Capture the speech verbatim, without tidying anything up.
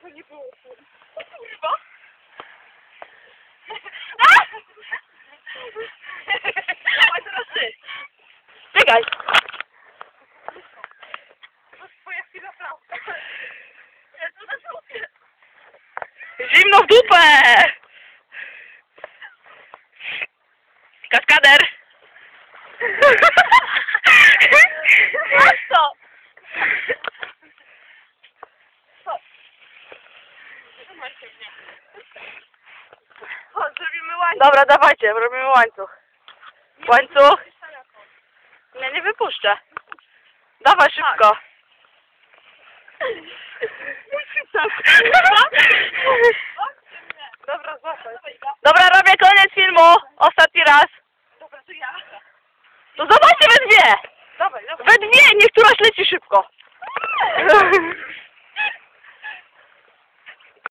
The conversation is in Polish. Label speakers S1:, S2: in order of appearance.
S1: to nie było. O kurwa! Dawaj teraz ty!
S2: Biegaj!
S1: To jest twoja chwila prawda. Ja to na żółcie.
S2: Zimno w dupę! Kaskader!
S1: Masz to! Trzymajcie mnie. Chodź, zrobimy łańcuch.
S2: Dobra, dawajcie, robimy łańcuch. Łańcuch? Nie, nie wypuszczę. Dawaj szybko.
S1: Dobra, złapaj.
S2: Dobra, robię koniec filmu. Ostatni raz.
S1: Dobra, to ja.
S2: To zobaczcie we dwie.
S1: Dawaj, dawaj.
S2: We dwie, niech któraś leci szybko.